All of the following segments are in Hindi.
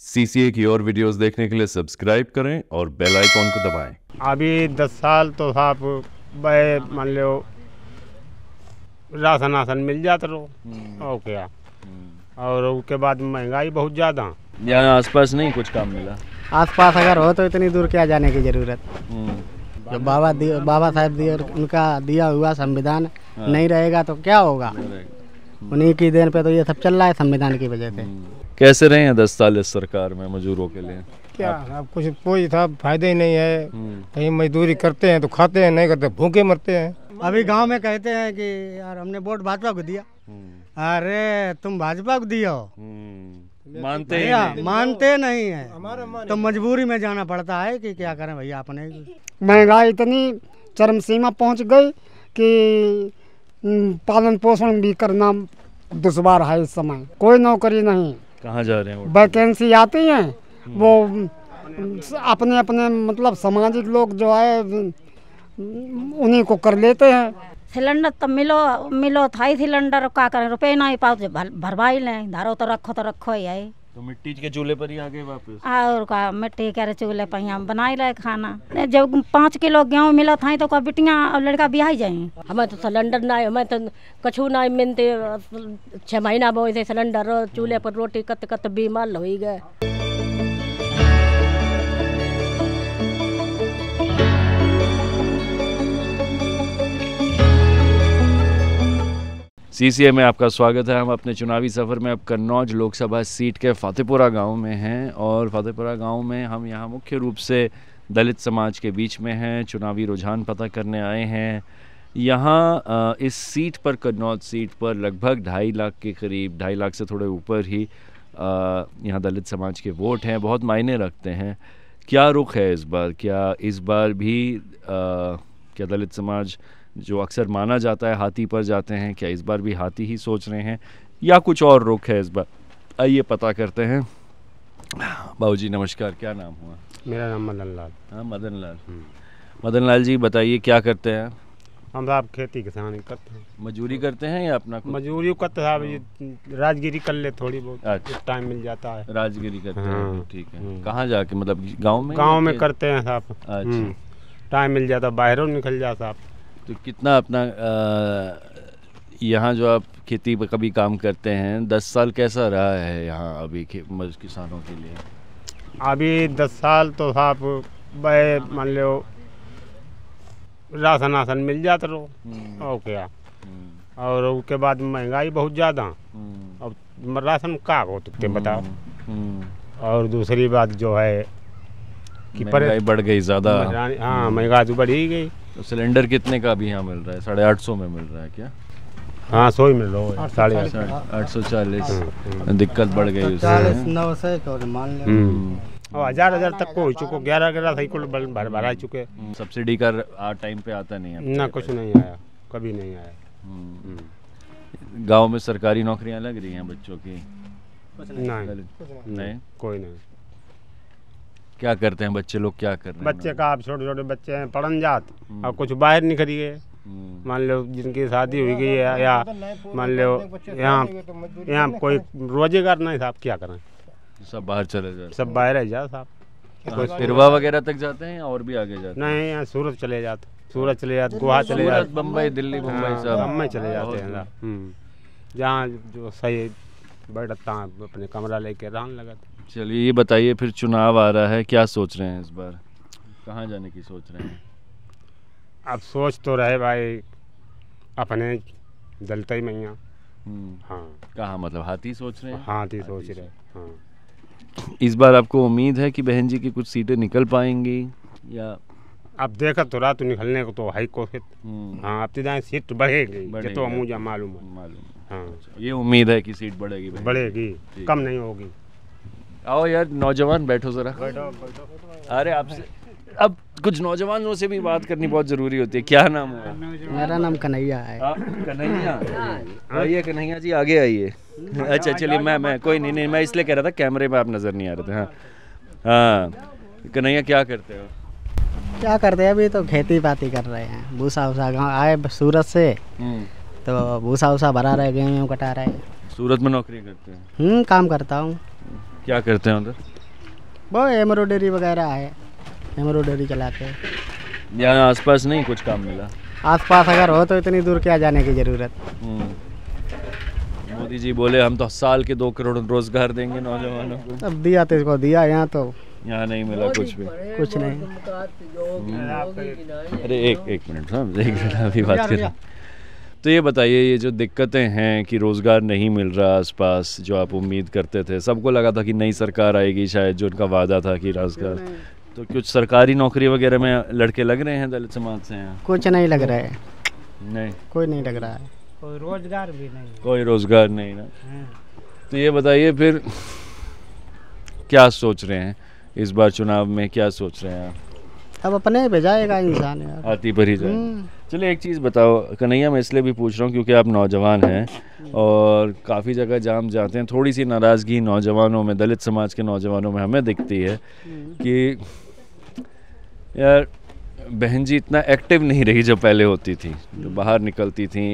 सीसीए की और वीडियोस देखने के लिए सब्सक्राइब करें और बेल आइकॉन को दबाएं। अभी 10 साल तो साहब मान लो राशन मिल जाता रहो और क्या। और उसके बाद महंगाई बहुत ज़्यादा। यहाँ आसपास नहीं कुछ काम मिला? आसपास अगर हो तो इतनी दूर क्या जाने की ज़रूरत। जो बाबा साहब दिए उनका दिया हुआ संविधान नहीं रहेगा तो क्या होगा। उन्हीं की देन पे तो ये सब चल रहा है संविधान की वजह से। कैसे रहे हैं 10 साल इस सरकार में मजदूरों के लिए? क्या अब कुछ कोई था फायदा ही नहीं है। कहीं मजदूरी करते हैं तो खाते हैं, नहीं करते भूखे मरते हैं। अभी गांव में कहते हैं कि यार हमने वोट भाजपा को दिया। अरे तुम भाजपा को दिया हो, मानते नहीं है तो मजबूरी में जाना पड़ता है कि क्या करें भैया। अपने महंगाई इतनी चरम सीमा पहुंच गई कि पालन पोषण भी करना दुश्वार है इस समय। कोई नौकरी नहीं। कहाँ जा रहे हैं? वैकेंसी आती हैं वो अपने अपने मतलब सामाजिक लोग जो है उन्हीं को कर लेते हैं। सिलेंडर तो मिलो था ही सिलेंडर, क्या करें रुपये नहीं पाओ भरवाई लें। धारो तो रखो ही है। तो मिट्टी के चूल्हे पर ही आ गए वापस? और का मिट्टी के चूल्हे पर हम बनाई रहे खाना। जब 5 किलो गेहूँ मिला था तो बिटियाँ और लड़का ब्याह जाए। हमें तो सिलेंडर ना, हमें तो कछु ना मिलते। 6 महीना बोए सिलेंडर, चूल्हे पर रोटी कत बीमार हो गए। सीसीए में आपका स्वागत है। हम अपने चुनावी सफ़र में अब कन्नौज लोकसभा सीट के फतेहपुरा गांव में हैं और फतेहपुरा गांव में हम यहाँ मुख्य रूप से दलित समाज के बीच में हैं। चुनावी रुझान पता करने आए हैं। यहाँ इस सीट पर, कन्नौज सीट पर लगभग 2.5 लाख के करीब, 2.5 लाख से थोड़े ऊपर ही यहाँ दलित समाज के वोट हैं। बहुत मायने रखते हैं। क्या रुख है इस बार? क्या इस बार भी क्या दलित समाज जो अक्सर माना जाता है हाथी पर जाते हैं, क्या इस बार भी हाथी ही सोच रहे हैं या कुछ और रुख है इस बार? आइए पता करते हैं। बाबूजी नमस्कार, क्या नाम हुआ? मेरा नाम मदन लाल। हाँ मदन लाल। मदन लाल जी बताइए क्या करते हैं? हम साहब खेती किसानी करते हैं। मजदूरी करते हैं या अपना? मजदूरी करते साहब, राजगिरी कर ले थोड़ी बहुत। अच्छा, टाइम मिल जाता है। राजगिरी करते हैं, ठीक है। कहाँ जाके, मतलब गाँव में? गाँव में करते हैं साहब। अच्छा, टाइम मिल जाता, बाहरों निकल जाता साहब। तो कितना अपना यहाँ जो आप खेती पर कभी काम करते हैं, 10 साल कैसा रहा है यहाँ अभी किसानों के लिए? अभी 10 साल तो साहब मान लो राशन मिल जाता रहो और क्या। और उसके बाद महंगाई बहुत ज़्यादा। अब राशन का हो तो बताओ। और दूसरी बात जो है कि महंगाई बढ़ गई ज़्यादा। हाँ महंगाई तो बढ़ ही गई। तो सिलेंडर कितने का अभी यहाँ मिल रहा है? 850 में मिल रहा है क्या? हाँ 100 ही मिल रहा है। 840। दिक्कत बढ़ गई उससे। 900 मान लो। और हजार तक को हो चुको। 11 साइकिल भरा चुके। सब्सिडी का टाइम पे आता नहीं है ना? कुछ नहीं आया, कभी नहीं आया। गांव में सरकारी नौकरियां लग रही हैं बच्चों की? नहीं, कोई नहीं। क्या करते हैं बच्चे लोग? क्या कर रहे हैं बच्चे का? आप छोटे बच्चे हैं पढ़न जात और कुछ बाहर निकल गए। मान लो जिनकी शादी हुई गई है या मान लो यहाँ कोई रोजगार नहीं साहब, क्या करें? सब बाहर चले जाते? सब बाहर ही जा साहब। तिरवा वगैरह तक जाते हैं और भी आगे जाते हैं? नहीं, यहाँ सूरत चले जाते, गोवा चले जाते, बम्बई, दिल्ली, मुंबई सब बम्बई चले जाते हैं। जहाँ जो सही बैठता है अपने कमरा लेके रहने लगा। चलिए ये बताइए, फिर चुनाव आ रहा है, क्या सोच रहे हैं इस बार? कहाँ जाने की सोच रहे हैं? अब सोच तो रहे भाई अपने दलता ही मैया। हाँ। कहाँ, मतलब हाथी सोच रहे हैं? हाथी सोच रहे। हाँ। इस बार आपको उम्मीद है कि बहन जी की कुछ सीटें निकल पाएंगी या? अब देखा तो रात निकलने को तो हाई को। हाँ अब तो सीट बढ़ेगी तो मुझे मालूम है। हाँ ये उम्मीद है कि सीट बढ़ेगी, कम नहीं होगी। आओ यार नौजवान, बैठो जरा। अरे आपसे अब कुछ नौजवानों से भी बात करनी बहुत जरूरी होती है। क्या नाम हुआ? मेरा नाम कन्हैया है। कन्हैया? आइए कन्हैया जी, आगे आइए। अच्छा चलिए, मैं कोई नहीं, मैं इसलिए कह रहा था कैमरे में आप नज़र नहीं आ रहे थे। हाँ कन्हैया, क्या करते हो? क्या करते हैं? अभी तो खेती बाती कर रहे हैं। भूसा गाँव आए सूरत से, तो भूसा भरा रहे, गेहूँ कटा रहे। सूरत में नौकरी करते हैं? काम करता हूँ। क्या करते हैं उधर? वो एम्ब्रॉयडरी वगैरह है, एम्ब्रॉयडरी चलाते हैं। यहाँ आसपास नहीं कुछ काम मिला? आसपास अगर हो तो इतनी दूर क्या जाने की ज़रूरत। मोदी जी बोले हम तो साल के 2 करोड़ रोजगार देंगे नौजवानों को। अब दिया तो इसको दिया, यहाँ तो यहाँ नहीं मिला कुछ भी। कुछ नहीं। अरे एक मिनट साहब, एक मिनट अभी बात करें। तो ये बताइए, ये जो दिक्कतें हैं कि रोज़गार नहीं मिल रहा आसपास, जो आप उम्मीद करते थे, सबको लगा था कि नई सरकार आएगी शायद, जो उनका वादा था कि रोज़गार, तो कुछ सरकारी नौकरी वगैरह में लड़के लग रहे हैं दलित समाज से यहाँ? कुछ नहीं लग रहा है, नहीं, कोई नहीं लग रहा है, कोई रोजगार भी नहीं, कोई रोज़गार नहीं ना। तो ये बताइए फिर क्या सोच रहे हैं इस बार चुनाव में, क्या सोच रहे हैं आप? अब अपने पे जाएगा इंसान यार, हाथी पर ही जाए। चलिए एक चीज़ बताओ कन्हैया, मैं इसलिए भी पूछ रहा हूँ क्योंकि आप नौजवान हैं और काफ़ी जगह जाम जाते हैं, थोड़ी सी नाराज़गी नौजवानों में, दलित समाज के नौजवानों में हमें दिखती है कि यार बहन जी इतना एक्टिव नहीं रही जो पहले होती थी, जो बाहर निकलती थी,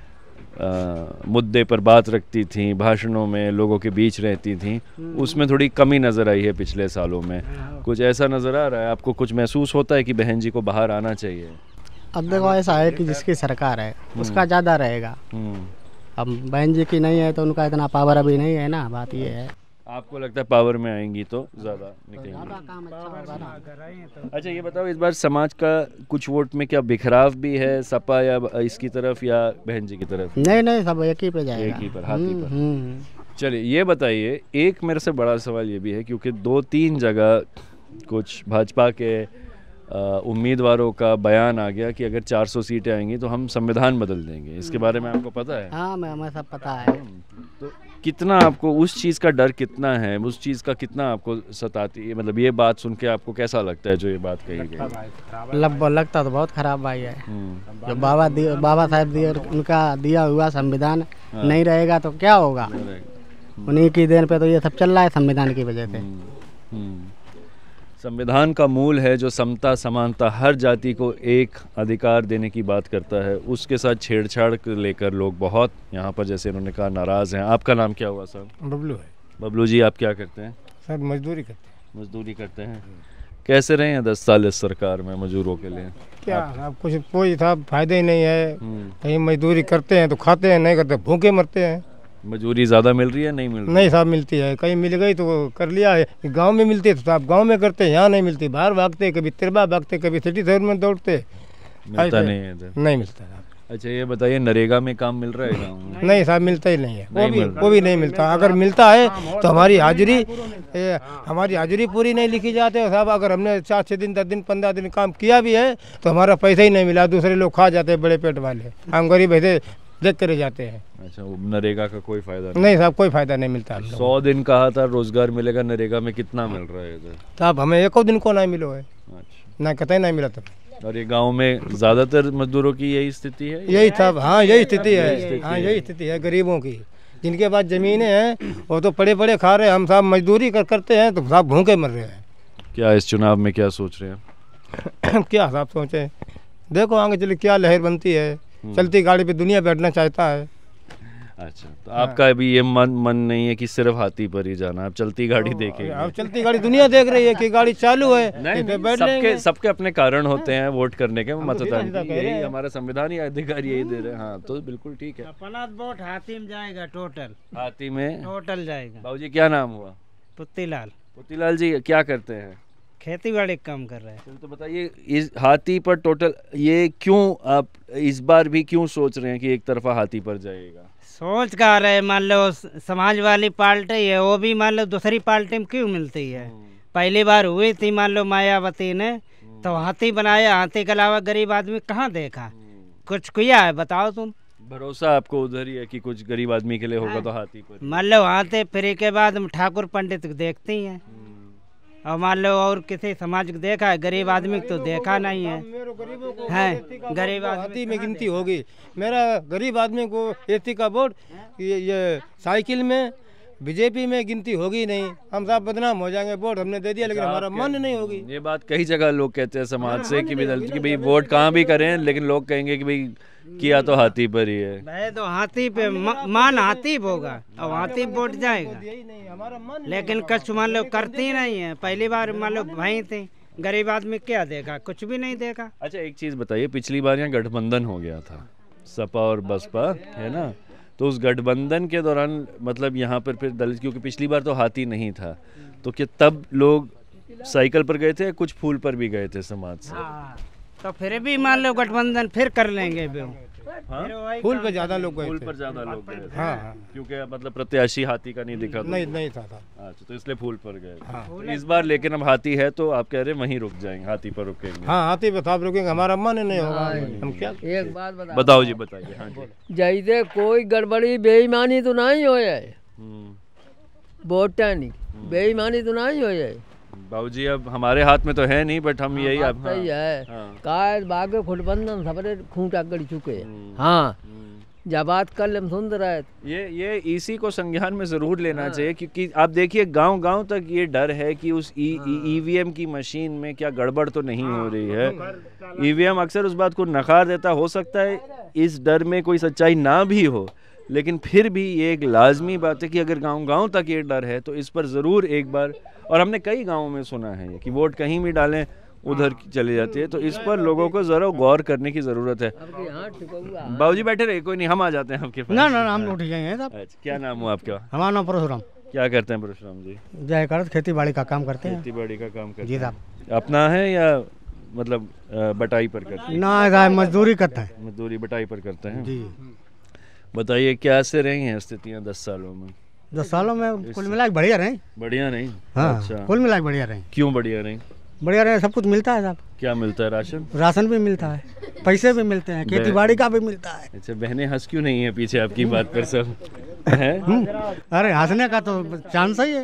मुद्दे पर बात रखती थी, भाषणों में लोगों के बीच रहती थी, उसमें थोड़ी कमी नज़र आई है पिछले सालों में। कुछ ऐसा नज़र आ रहा है आपको, कुछ महसूस होता है कि बहन जी को बाहर आना चाहिए? अब देखो ऐसा है कि जिसकी सरकार है उसका ज़्यादा रहेगा, अब बहन जी की नहीं है तो उनका इतना पावर अभी नहीं है ना, बात ये है। आपको लगता है पावर में आएंगी तो ज़्यादा निकलेंगी? अच्छा ये बताओ, इस बार समाज का कुछ वोट में क्या बिखराव भी है, सपा या इसकी तरफ या बहन जी की तरफ? नहीं, सब एक ही पे जाएगा, एक ही पर, हाथी पर। चलिए ये बताइए, एक मेरे से बड़ा सवाल ये भी है क्योंकि 2-3 जगह कुछ भाजपा के उम्मीदवारों का बयान आ गया कि अगर 400 सीटें आएंगी तो हम संविधान बदल देंगे, इसके बारे में आपको पता है? हाँ, हमें सब पता है। तो कितना आपको उस चीज़ का डर कितना है, उस चीज़ का कितना आपको सताती है, मतलब ये बात सुन के आपको कैसा लगता है जो ये बात कही गई? लगता तो बहुत खराब भाई है, जो बाबा साहब दिए, उनका दिया हुआ संविधान नहीं रहेगा तो क्या होगा, उन्हीं की देन पे तो ये सब चल रहा है, संविधान की वजह से। संविधान का मूल है जो समता समानता, हर जाति को एक अधिकार देने की बात करता है, उसके साथ छेड़छाड़ लेकर लोग बहुत यहाँ पर, जैसे उन्होंने कहा, नाराज़ हैं। आपका नाम क्या हुआ सर? बबलू है। बबलू जी आप क्या करते हैं? सर मजदूरी करते हैं। मजदूरी करते हैं। कैसे रहे हैं 10 साल इस सरकार में मजदूरों के लिए? क्या अब कुछ कोई था फायदा ही नहीं है, कहीं मजदूरी करते हैं तो खाते हैं, नहीं करते भूखे मरते हैं। मजदूरी ज़्यादा मिल रही है नहीं मिल रही? नहीं साहब मिलती है, कहीं मिल गई तो कर लिया है, गांव में मिलती है तो साहब गांव में करते हैं, यहाँ नहीं मिलती, बाहर भागते, कभी तिरबा भागते, कभी सिटी शहर में दौड़ते, मिलता नहीं है इधर? नहीं मिलता है। अच्छा ये बताइए, नरेगा में काम मिल रहा है गाँव में? नहीं साहब मिलता ही नहीं है, वो भी नहीं मिलता। अगर मिलता है तो हमारी हाजिरी पूरी नहीं लिखी जाती है साहब। अगर हमने 4-6 दिन 10 दिन 15 दिन काम किया भी है तो हमारा पैसा ही नहीं मिला, दूसरे लोग खा जाते हैं, बड़े पेट वाले, हम गरीब ऐसे देख कर जाते हैं। अच्छा, नरेगा का कोई फायदा नहीं साहब, कोई फायदा नहीं मिलता। 100 दिन कहा था रोजगार मिलेगा, नरेगा में कितना मिल रहा है इधर? साहब हमें 1 दिन को नहीं मिलो है। अच्छा, ना कतई नहीं मिला था। और ये गांव में ज़्यादातर मजदूरों की यही स्थिति है? यही साहब, हाँ यही स्थिति है, हाँ यही स्थिति है गरीबों की। जिनके पास ज़मीनें हैं वो तो पड़े पड़े खा रहे हैं, हम साहब मजदूरी करते हैं तो साहब भूखे मर रहे हैं। क्या इस चुनाव में क्या सोच रहे हैं? क्या साहब सोचें, देखो आगे चले क्या लहर बनती है, चलती गाड़ी पे दुनिया बैठना चाहता है। अच्छा, तो आपका अभी ये मन नहीं है कि सिर्फ हाथी पर ही जाना, आप चलती गाड़ी देखेंगे? अब चलती गाड़ी दुनिया देख रही है कि गाड़ी चालू है, नहीं, सबके अपने कारण होते हैं वोट करने के, मतदान, यही हमारा संविधान ही अधिकार यही दे रहे हैं। हाँ तो बिल्कुल ठीक है। अपना वोट हाथी में जाएगा, टोटल हाथी में टोटल जाएगा। बाबूजी क्या नाम हुआ? पुत्तीलाल। पुत्तीलाल जी क्या करते हैं? खेती बाड़ी काम कर रहे हैं। तो बताइए, इस हाथी पर टोटल ये क्यों, आप इस बार भी क्यों सोच रहे हैं कि एक तरफा हाथी पर जाएगा? सोच का रहे, मान लो समाज वाली पार्टी है, वो भी मान लो दूसरी पार्टी में क्यों मिलती है। पहली बार हुई थी मान लो मायावती ने तो हाथी बनाया, हाथी के अलावा गरीब आदमी कहाँ देखा, कुछ किया है बताओ तुम? भरोसा आपको उधर ही है कि कुछ गरीब आदमी के लिए होगा तो हाथी पर? मान लो हाथी फिर के बाद ठाकुर पंडित को देखती हैं, और मान लो और किसी समाज को देखा है, गरीब आदमी तो देखा नहीं है। गरीब हाथी में गिनती होगी। मेरा गरीब आदमी को एसी का बोर्ड, ये साइकिल में बीजेपी में गिनती होगी नहीं, हम सब बदनाम हो जाएंगे। वोट हमने दे दिया लेकिन हमारा मन नहीं होगी। ये बात कई जगह लोग कहते हैं समाज से कि भाई वोट कहाँ भी करें, लेकिन लोग कहेंगे कि भाई किया तो हाथी पर ही है। भाई तो हाथी पे मान हाथी होगा और हाथी वोट जाएगा, लेकिन कछ मान लो करती नहीं है। पहली बार मान लो भाई थी, गरीब आदमी क्या देगा, कुछ भी नहीं देगा। अच्छा एक चीज़ बताइए, पिछली बार यहाँ गठबंधन हो गया था सपा और बसपा, है ना, तो उस गठबंधन के दौरान मतलब यहाँ पर फिर दलित, क्योंकि पिछली बार तो हाथी नहीं था, तो क्या तब लोग साइकिल पर गए थे, कुछ फूल पर भी गए थे समाज से? तो फिर भी मान लो गठबंधन फिर कर लेंगे। हाँ? फूल पे ज्यादा लोग गए फूल थे। पर ज्यादा लोग गए थे। हाँ। क्योंकि मतलब प्रत्याशी हाथी का नहीं दिखा था। नहीं था। अच्छा, तो इसलिए फूल पर गए। हाँ। तो इस बार लेकिन अब हाथी है तो आप कह रहे हैं वहीं रुक जाएंगे, हाथी पर रुकेंगे। हाँ, हाथी पे साहब रुकेंगे, हमारा मन नहीं होगा। हम क्या एक बात बताओ जी, बताइए। हाँ जी। जैसे कोई गड़बड़ी बेईमानी तो नहीं हो जाए, वोट नहीं बेईमानी तो नहीं हो जाए। बाबूजी अब हमारे हाथ में तो है नहीं, बट हम यही अब सही है। हाँ। काय बागे खुटबंधन सबरे खूंटा गड़ चुके हैं। हाँ, जब बात कर ले सुंदर है। ये इसी को संज्ञान में जरूर लेना चाहिए, क्योंकि आप देखिए गांव तक ये डर है कि उस ईवीएम की मशीन में क्या गड़बड़ तो नहीं हो रही है। ईवीएम अक्सर उस बात को नकार देता, हो सकता है इस डर में कोई सच्चाई ना भी हो, लेकिन फिर भी ये एक लाजमी बात है कि अगर गांव तक ये डर है तो इस पर ज़रूर एक बार, और हमने कई गाँवों में सुना है कि वोट कहीं भी डालें उधर चली जाती है, तो इस पर लोगों को ज़रा गौर करने की ज़रूरत है। बाबूजी बैठे रहे, कोई नहीं, हम आ जाते हैं आपके पास। ना हम उठ जाएंगे साहब। अच्छा, क्या नाम हुआ आपका? हमारा नाम परशुराम। क्या करते हैं परशुराम जी? जय करत खेती बाड़ी का काम करते हैं। खेती बाड़ी का काम करते जी हैं। साहब। अपना है या मतलब बटाई पर करते हैं? ना साहब, मजदूरी करते हैं। मजदूरी बटाई पर करते हैं जी। बताइए कैसे रही हैं स्थितियाँ 10 सालों में? 10 सालों में कुल मिला के बढ़िया रहे। बढ़िया नहीं? हाँ, अच्छा, कुल मिला के बढ़िया रहे। क्यों बढ़िया नहीं? बढ़िया रहे, सब कुछ मिलता है साहब। क्या मिलता है? राशन भी मिलता है, पैसे भी मिलते हैं, खेती बाड़ी का भी मिलता है। अच्छा, बहनें हंस क्यों नहीं है पीछे आपकी बात पर सब है? अरे हंसने का तो चांस ही है।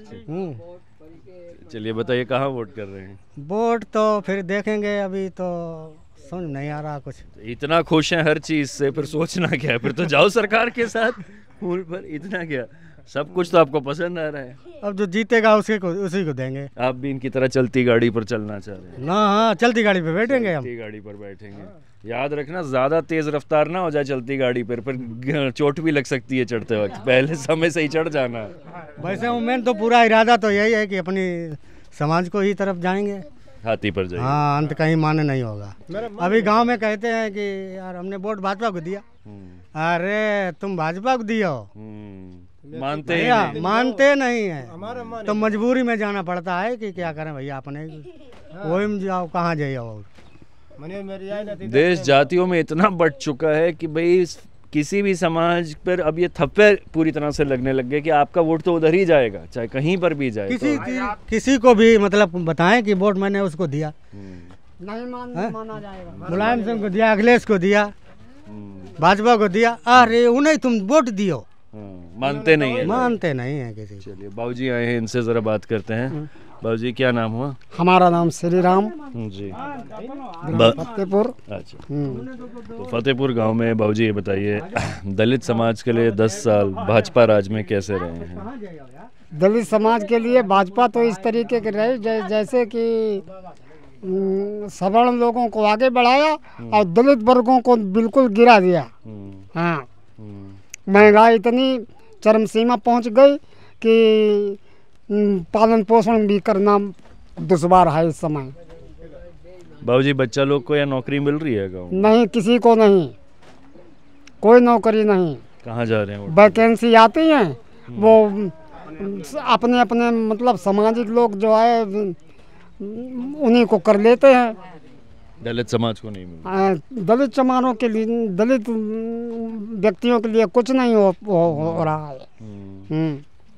चलिए बताइए कहाँ वोट कर रहे हैं? वोट तो फिर देखेंगे, अभी तो समझ नहीं आ रहा कुछ। इतना खुश हैं हर चीज से, फिर सोचना क्या है? फिर तो जाओ सरकार के साथ फूल पर, इतना क्या, सब कुछ तो आपको पसंद आ रहा है। अब जो जीतेगा उसी को देंगे। आप भी इनकी तरह चलती गाड़ी पर चलना चाह रहे हैं? ना, हाँ, चलती गाड़ी पे बैठेंगे हम। चलती गाड़ी पर बैठेंगे। याद रखना ज्यादा तेज रफ्तार ना हो जाए चलती गाड़ी पर, फिर चोट भी लग सकती है चढ़ते वक्त, पहले समय से ही चढ़ जाना। वैसे मेन तो पूरा इरादा तो यही है कि अपनी समाज को ही तरफ जाएंगे, हाथी पर जाएंगे। हाँ, अंत कहीं माने नहीं होगा। अभी गांव में कहते हैं कि यार हमने वोट भाजपा को दिया। अरे तुम भाजपा को दियो, मानते हैं? मानते नहीं है, तो मजबूरी में जाना पड़ता है कि क्या करें भैया, अपने वही में जाओ, कहाँ जाइए। देश जातियों में इतना बढ़ चुका है कि भाई किसी भी समाज पर अब ये थप्पे पूरी तरह से लगने लग गए कि आपका वोट तो उधर ही जाएगा, चाहे कहीं पर भी जाए। किसी को भी मतलब बताएं कि वोट मैंने उसको दिया, नहीं माना जाएगा। मुलायम सिंह को दिया, अखिलेश को दिया, भाजपा को दिया, अरे उन्हें तुम वोट दियो। मानते नहीं है, मानते नहीं है किसी। चलिए बाबूजी आए हैं, इनसे जरा बात करते हैं। बाबूजी क्या नाम हुआ? हमारा नाम श्री राम जी, फतेहपुर। अच्छा, तो फतेहपुर गांव में बाबूजी ये बताइए, दलित समाज के लिए 10 साल भाजपा राज में कैसे रहे हैं? दलित समाज के लिए भाजपा तो इस तरीके के रहे जैसे कि सवर्ण लोगों को आगे बढ़ाया और दलित वर्गों को बिल्कुल गिरा दिया। हाँ, महंगाई इतनी चरम सीमा पहुंच गई कि पालन पोषण भी करना दुश्वार है इस समय। बाबूजी बच्चा लोग को या नौकरी मिल रही है गाँव? नहीं, किसी को नहीं, कोई नौकरी नहीं। कहाँ जा रहे हैं? वैकेंसी आती हैं, वो अपने अपने मतलब सामाजिक लोग जो है उन्हीं को कर लेते हैं। दलित समाज को नहीं मिल? दलित समानों के लिए, दलित व्यक्तियों के लिए कुछ नहीं हो रहा है।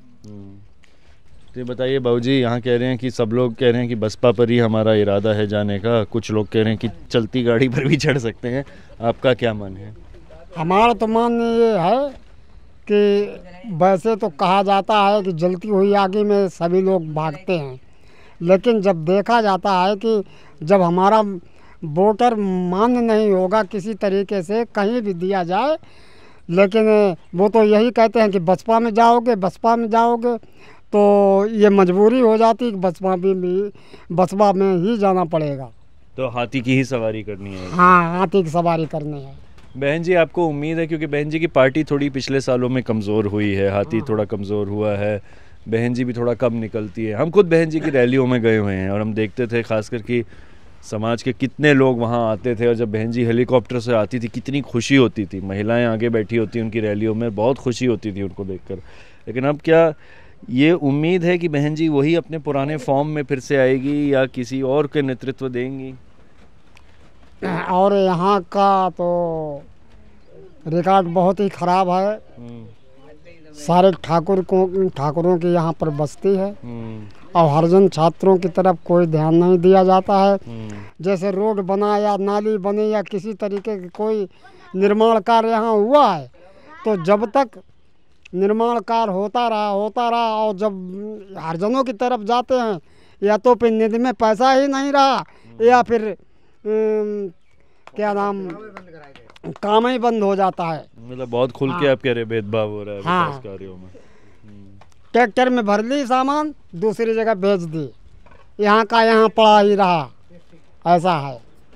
तो बताइए बाबूजी, यहाँ कह रहे हैं कि सब लोग कह रहे हैं कि बसपा पर ही हमारा इरादा है जाने का, कुछ लोग कह रहे हैं कि चलती गाड़ी पर भी चढ़ सकते हैं, आपका क्या मन है? हमारा तो मान ये है कि वैसे तो कहा जाता है कि जलती हुई आगे में सभी लोग भागते हैं, लेकिन जब देखा जाता है कि जब हमारा वोटर मान्य नहीं होगा किसी तरीके से कहीं भी दिया जाए, लेकिन वो तो यही कहते हैं कि बसपा में जाओगे तो ये मजबूरी हो जाती है कि बसपा में ही जाना पड़ेगा। तो हाथी की ही सवारी करनी है। हाँ, हाथी की सवारी करनी है। बहन जी, आपको उम्मीद है, क्योंकि बहन जी की पार्टी थोड़ी पिछले सालों में कमज़ोर हुई है, हाथी थोड़ा कमज़ोर हुआ है, बहन जी भी थोड़ा कम निकलती है। हम खुद बहन जी की रैलियों में गए हुए हैं और हम देखते थे खासकर कि समाज के कितने लोग वहाँ आते थे, और जब बहन जी हेलीकॉप्टर से आती थी कितनी खुशी होती थी। महिलाएं आगे बैठी होती उनकी रैलियों में, बहुत खुशी होती थी उनको देखकर। लेकिन अब क्या ये उम्मीद है कि बहन जी वही अपने पुराने फॉर्म में फिर से आएगी या किसी और के नेतृत्व देंगी? और यहाँ का तो रिकॉर्ड बहुत ही ख़राब है। सारे ठाकुरों की यहाँ पर बस्ती है और हरिजन छात्रों की तरफ कोई ध्यान नहीं दिया जाता है। जैसे रोड बना या नाली बने या किसी तरीके की कोई निर्माण कार्य यहाँ हुआ है, तो जब तक निर्माण कार्य होता रहा और जब हरिजनों की तरफ जाते हैं या तो फिर निधि में पैसा ही नहीं रहा या फिर क्या नाम काम ही बंद हो जाता है। मतलब बहुत खुल के आप कह रहे भेदभाव हो रहा है विकास कार्यों में। ट्रैक्टर में भर ली सामान, दूसरी जगह भेज दी, यहाँ का यहाँ पड़ा ही रहा, ऐसा है।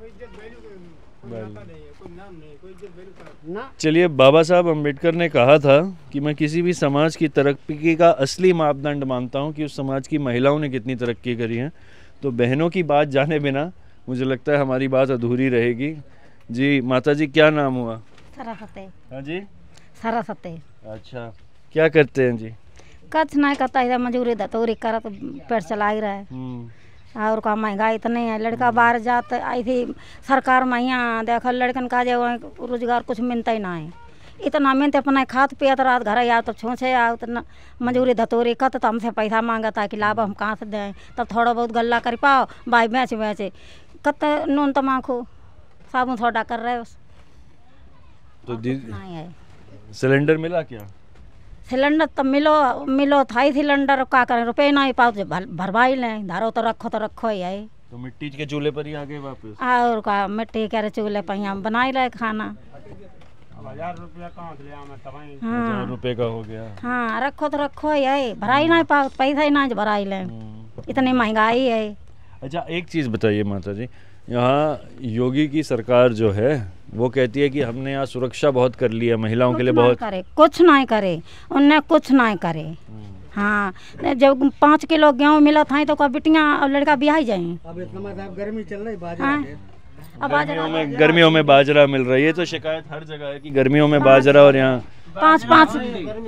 चलिए, बाबा साहब अम्बेडकर ने कहा था कि मैं किसी भी समाज की तरक्की का असली मापदंड मानता हूँ कि उस समाज की महिलाओं ने कितनी तरक्की करी है। तो बहनों की बात जाने बिना मुझे लगता है हमारी बात अधूरी रहेगी। जी माता जी, क्या नाम हुआ? सरस्वती। हाँ जी, सरस्वती। अच्छा, क्या करते हैं जी? कुछ नहीं करता है, मजदूरी धतूरी कर तो पेट चला ही रहा है। और का महंगाई इतनी है, लड़का बाहर जाते आई थी सरकार में, यहाँ देखा लड़कन का जो रोजगार कुछ मिलता ही ना है। इतना मिलते अपना खात पियत रात घर आओ तो छूछे आओ तो मजदूरी धतूरी कत तो हमसे पैसा मांगा था कि लाभ हम कहाँ से दें, तब थोड़ा बहुत गल्ला कर पाओ भाई बेचे कत नून तमाखू साबुन सोडा कर रहे बस। तो सिलेंडर मिला क्या? सिलेंडर तो मिलो था ही सिलेंडर, क्या करें, रुपये नहीं पाओ तो भरवा ही लें, धारो तो रखो ही है। तो मिट्टी के चूल्हे पर ही आ गए वापस? और का मिट्टी के चूल्हे पर हम बना ही रहे खाना। 1000 रुपया कहाँ से ले आना तबाही? 1000 रुपये का हो गया। हाँ, रखो तो रखो ही है, भरा ही नहीं पाओ, पैसा ही नहीं भरा ही लें, इतनी महंगाई है। अच्छा, एक चीज़ बताइए माता जी, यहाँ योगी की सरकार जो है वो कहती है कि हमने यहाँ सुरक्षा बहुत कर लिया, महिलाओं के लिए बहुत कुछ नहीं करे उनने, कुछ नहीं करे। हाँ, जब 5 किलो गेहूँ मिला था तो क्या बिटियाँ और लड़का ब्याह जाए। अब गर्मी चल रही, गर्मियों में बाजरा मिल रहा है, ये तो शिकायत हर जगह है कि गर्मियों में बाजरा, और यहाँ 5-5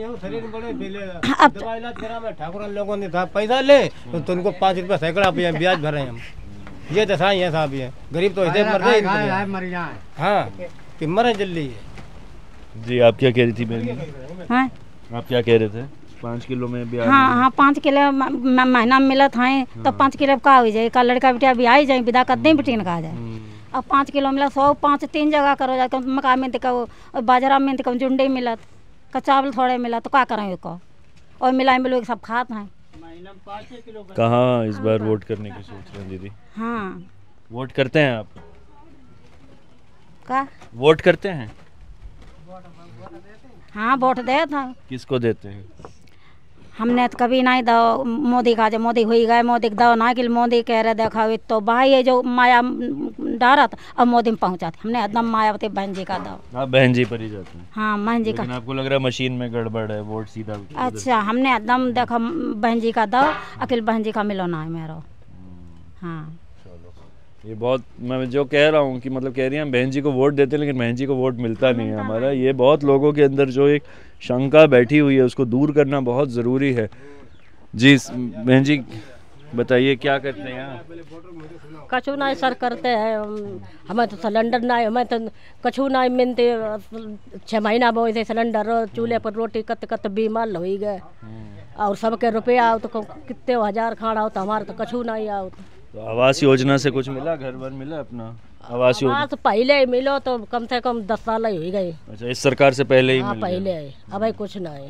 ठाकुर लोगों ने था पैसा ले तो उनको 5 रुपया सैकड़ा पे ब्याज भरे हम, ये दशा है साहब। ये गरीब तो ऐसे मर रहे, हाँ कि मरे जल्दी। जी, आप क्या कह रही थी बहन? हाँ, आप क्या कह रहे थे? 5 किलो में ब्याज? हाँ, 5 किलो महीना में मिला था तो 5 किलो का हो जाए, का लड़का बेटिया भी आई जाए, विदा कर दें बेटी कहा जाए। अब 5 किलो मिला 100 5 3 जगह करो जाए, मका में देखो बाजरा में देखो जुंडे मिलत का, चावल थोड़े मिला तो क्या करें उसको, और मिलाई में लोग सब खाते हैं। कहाँ इस बार वोट करने की सोच रहे हैं दीदी? हाँ, वोट करते हैं आप? का वोट करते हैं? हाँ, वोट दे था। किसको देते हैं? हमने तो कभी नहीं दो, मोदी का जो मोदी हुई गए, मोदी दो ना कि मोदी कह रहे देखा तो भाई ये जो माया डारत अब मोदी में पहुंचा थे, हमने एकदम मायावती बहन जी का दो। आप बहन जी पर ही जाते हैं? हाँ, बहन जी का। लेकिन आपको लग रहा है मशीन में गड़बड़ है, वोट सीधा? अच्छा, हमने एकदम देखा बहन जी का दो, अकेले बहन जी का मिलो ना है मेरा। हाँ, ये बहुत, मैं जो कह रहा हूँ कि मतलब कह रही हैं बहन जी को वोट देते हैं लेकिन बहन जी को वोट मिलता नहीं है हमारा, ये बहुत लोगों के अंदर जो एक शंका बैठी हुई है उसको दूर करना बहुत ज़रूरी है। जी बहन जी बताइए, क्या करते हैं यहाँ? कछु नहीं सर करते हैं, हमें तो सिलेंडर नहीं, हमें तो कछु नहीं मिलते। 6 महीना में वैसे सिलेंडर, चूल्हे पर रोटी कत बीमार हो गए, और सबके रुपये आओ तो कितने हजार खाना हो, तो हमारे तो कछु नहीं आओ। तो आवास योजना से कुछ मिला, घर वर मिला अपना? आवास योजना पहले ही मिलो तो कम से कम 10 साल ही हो गए। अच्छा, इस सरकार से पहले ही? हाँ, पहले ही, अब कुछ नहीं।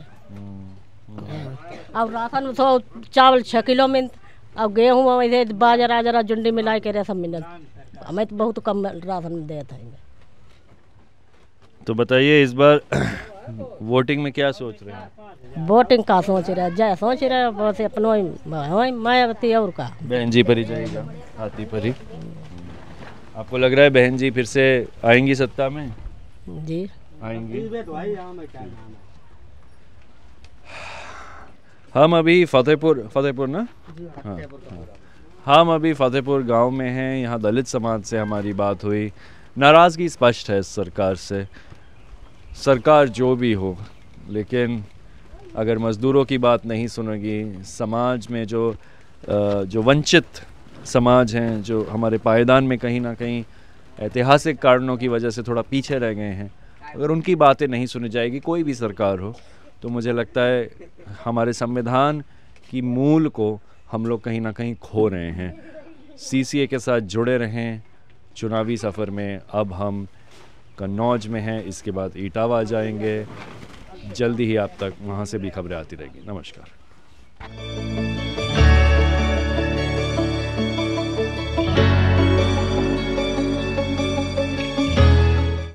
अब राशन तो चावल 6 किलो मिल, अब गेहूँ वैसे बाजरा जरा जुंडी मिला के सब मिलत, हमें तो बहुत कम राशन देता है। तो बताइए, इस बार वोटिंग में क्या सोच रहे हैं? वोटिंग का सोच रहे जय सोच रहे बस अपनो मायावती और का बहन जी पर ही जाएगा, हाथी पर ही। आपको लग रहा है बहन जी फिर से आएंगी सत्ता में? जी आएंगी। हम अभी फतेहपुर ना, हाँ, हम अभी फतेहपुर गांव में हैं। यहाँ दलित समाज से हमारी बात हुई। नाराज़गी स्पष्ट है इस सरकार से। सरकार जो भी हो, लेकिन अगर मज़दूरों की बात नहीं सुनेगी, समाज में जो वंचित समाज हैं, जो हमारे पायदान में कहीं ना कहीं ऐतिहासिक कारणों की वजह से थोड़ा पीछे रह गए हैं, अगर उनकी बातें नहीं सुनी जाएगी, कोई भी सरकार हो, तो मुझे लगता है हमारे संविधान की मूल को हम लोग कहीं ना कहीं खो रहे हैं। सीसीए के साथ जुड़े रहें चुनावी सफ़र में। अब हम कन्नौज में हैं, इसके बाद इटावा जाएंगे। जल्दी ही आप तक वहाँ से भी खबरें आती रहेगी। नमस्कार।